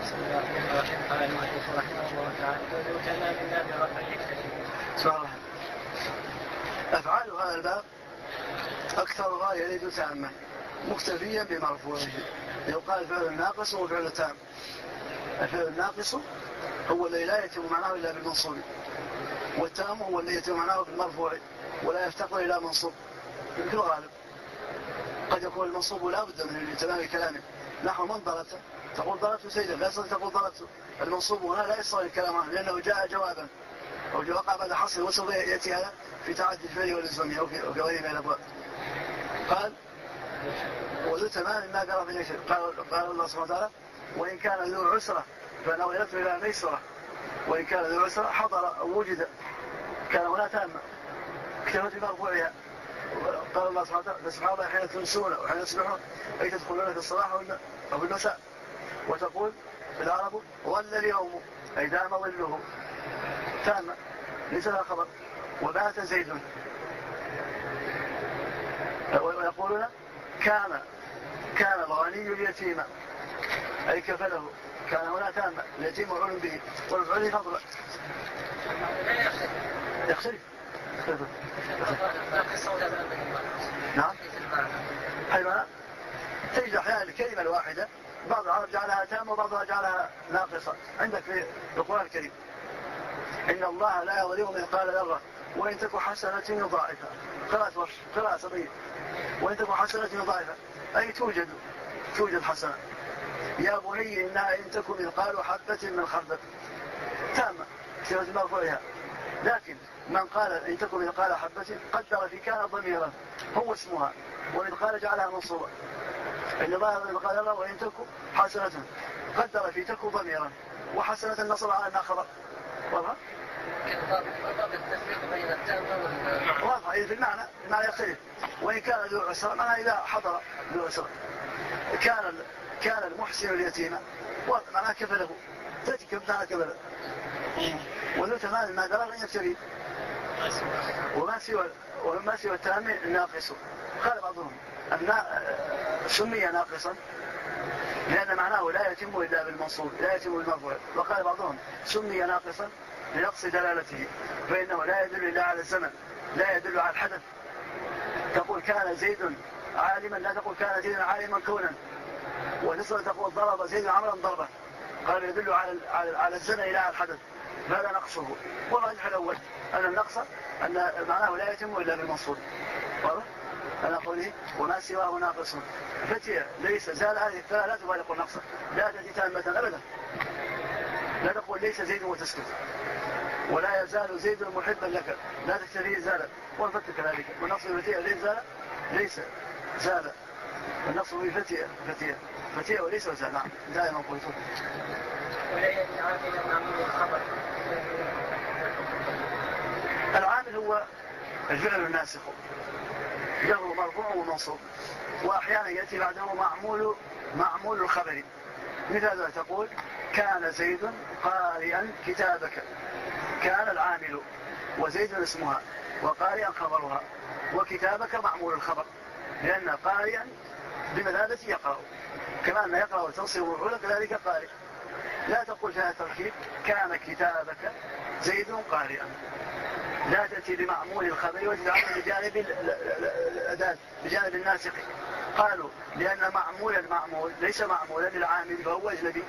بسم الله الرحمن الرحيم. قال المؤلف رحمه الله تعالى قوله كان من باب رفع يكتفي. أفعال هذا الباب أكثرها يريد تامة مكتفيا بمرفوعه. يقال فعل الناقص وفعل تام. الفعل الناقص هو الذي لا يتم معناه إلا بالمنصوب، والتام هو الذي يتم معناه بالمرفوع ولا يفتقر إلى منصوب في الغالب. قد يكون المنصوب لا بد من تمام كلامه، نحو من ضربت تقول ضربت سيدا، لا يصدق تقول ضربت. المنصوب هنا لا يصدق الكلام عنه لأنه جاء جوابا أو وقع بعد حصر، وسوف يأتي هذا في تعدد الفعل والإلزامية أو في غيره من الأبواب. قال وذو تمام ما قال في شيء. قال الله سبحانه وتعالى وإن كان ذو عسرة فنظرته إلى ميسرة، وإن كان ذو عسرة حضر أو وجد كان هنا تامة اكتفت بمرفوعها. قال الله سبحانه وتعالى سبحان الله حين تنسون وحين تصبحون أي تدخلون في الصباح أو في المساء. وتقول العرب ظل اليوم أي دام ظله تامة ليس لها خبر. وبات زيد. ويقولون كان الغني اليتيم أي كفله، كان هنا تامة اليتيم مفعول به والمفعول فضلا يختلف. نعم حيوان تجد أحيانا الكلمة الواحدة بعض العرب جعلها تامة وبعضها جعلها ناقصة. عندك في القرآن الكريم إن الله لا يظلم مثقال ذرة وإن تك حسنة يضاعفها. قراءة صغيرة. وإن تك حسنة يضاعفها أي توجد حسنة. يا بني إنها إن تكن مثقال حبة من خردل تامة صيغة مرفوعها. لكن من قال إن تكن مثقال حبة قدر في كان ضميرا هو اسمها، ومثقال جعلها منصوبة. إن الله مثقال ذرة وإن تكن حسنة قدر في تكن ضميرا وحسنة النصر على أنها خبر. واضح؟ واضح في المعنى يختلف. وإن كان ذو عسرة معنى إذا حضر ذو عسرة. كان المحسن اليتيم معناه كفله تأتي كمتها كفله. وذو تمام ما قال أن يفتري وما سوى التام ناقص. قال بعضهم سمي ناقصا لأن معناه لا يتم إلا بالمنصوب لا يتم بالمرفوع. وقال بعضهم سمي ناقصا لنقص دلالته فإنه لا يدل إلا على الزمن لا يدل على الحدث. تقول كان زيد عالما لا تقول كان زيد عالما كونا. ونصر تقول ضرب زيد عمرا ضربه. قال يدل على الزمن إلى على الحدث. ماذا نقصه؟ والراجح الأول أن النقص أن معناه لا يتم إلا بالمنصوب. واضح؟ أنا أقول وما سواه ناقص. فتي ليس زال هذه فلا تبالغ نقصا لا تأتي تامة أبدا. لا تقول ليس زيد وتسكت ولا يزال زيد محبا لك لا تكتفي زال والفتح كذلك. والنقص بفتية ليس زال ليس زال والنقص بفتية وليس وزال. نعم دائما قلت العامل هو الفعل الناسخ له مرفوع ومنصوب وأحيانا يأتي بعده معمول الخبر. مثال تقول كان زيد قارئا كتابك. كان العامل وزيد اسمها وقارئا خبرها وكتابك معمول الخبر لأن قارئا بمثابة يقرأ كما أن يقرأ وتنصب وفعول كذلك قارئ. لا تقول فيها تركيب كان كتابك زيد قارئا. لا تأتي بمعمول الخبر وتجعله بجانب الأداة بجانب الناسخ. قالوا لأن المعمول ليس معمولا للعامل فهو أجنبي.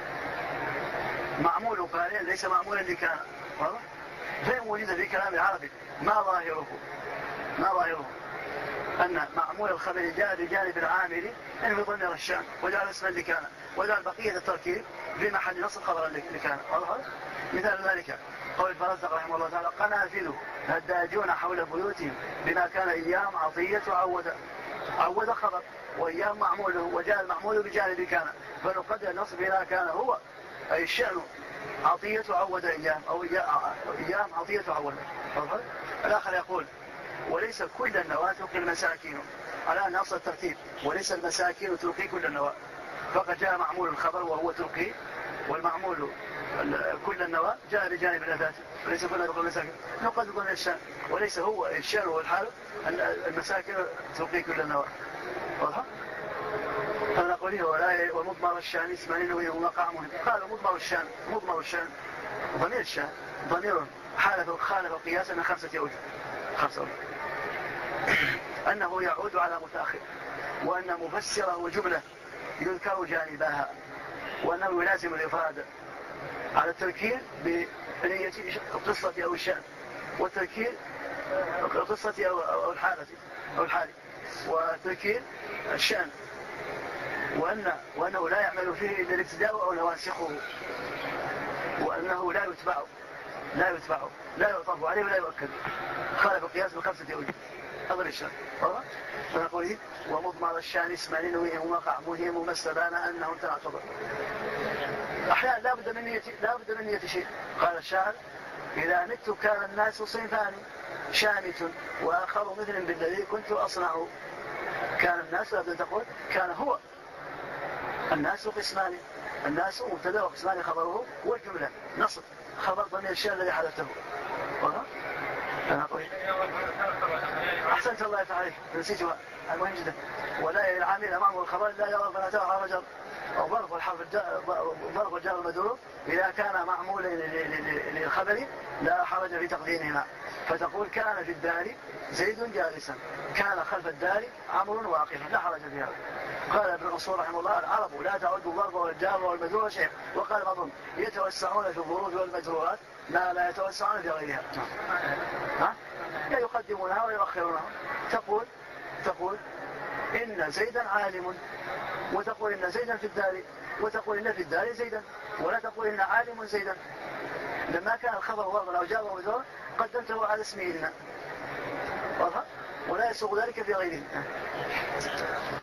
معمول قارئ ليس معمولا لكان. واضح؟ فإن وجد في كلام العربي ما ظاهره أن معمول الخبر جاء بجانب العامل إن بضمير الشأن وجعل اسما لكان وجعل بقية التركيب في محل نصب خبرا لكان. مثال ذلك قول الفرزدق رحمه الله تعالى قنافل هداجون حول بيوتهم بما كان إيام عطية عود خبر وإيام معموله وجاء المعمول بجانب كان فنقدر نصب إلى كان هو أي الشأن عطية عود إيام أو إيام عطية عود. الآخر يقول وليس كل النواة تلقي المساكين على أن أصل الترتيب وليس المساكين تلقي كل النواة فقد جاء معمول الخبر وهو تلقي والمعمول كل النواة جاء بجانب الأداة وليس كل تلقي المساكين. نقد يكون الشأن وليس هو الشأن والحال أن المساكين تلقي كل النواة. واضح؟ فنقول ومضمر الشان اسم لنوي ومقع مهم. قال مضمر الشان ضمير الشان ضمير خالف القياس من 5 أوجه. أنه يعود على متأخر، وأن مفسره وجملة يذكر جانبها، وأنه يلازم الإفراد على التركيب بنية القصة أو الشأن، والتركيب القصة أو الحالة، والتركيب الشأن، وأنه لا يعمل فيه إلا الابتداء أو نواسخه، وأنه لا يتبع لا يعطف عليه ولا يؤكد. خالف القياس ب5 أوجه. هذا الشأن واضح؟ فنقول ومضمر الشأن اسم لنويه ومقع مهم ما استبان أنه تعتبر. أحيانا لا بد من نية شيء. قال الشاعر إذا مت كان الناس صنفان شامت وآخر مثل بالذي كنت أصنع. كان الناس لابد أن تقول كان هو. الناس قسمان، الناس مبتدا وقسمان خبره والجملة نصب خبر ضمير الشيء الذي حدثه. أحسنت الله يفعله نسيتها المهم جدا. ولا يلي العامل أمامه الخبر لا يرى فنتاه حرجا أو ضرب الجار المدروب إذا كان معمولا للخبر لا حرج في تقديمهما. فتقول كان في الدار زيد جالسا، كان خلف الدار عمرو واقفا، لا حرج فيها. قال ابن منصور رحمه الله العرب لا تعد الضرب والجار والمجرور شيء. وقال بعضهم يتوسعون في الظروف والمجرورات ما لا يتوسعون في غيرها. لا يقدمونها ويؤخرونها. تقول إن زيدا عالم، وتقول إن زيدا في الدار، وتقول إن في الدار زيدا، ولا تقول إن عالم زيدا. لما كان الخبر واضح أو جار ومجرور قدمته على اسمه إن، ولا يسوغ ذلك في غيره.